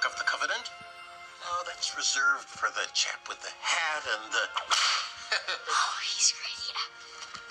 Ark of the Covenant? No, that's reserved for the chap with the hat and the... Oh, he's ready.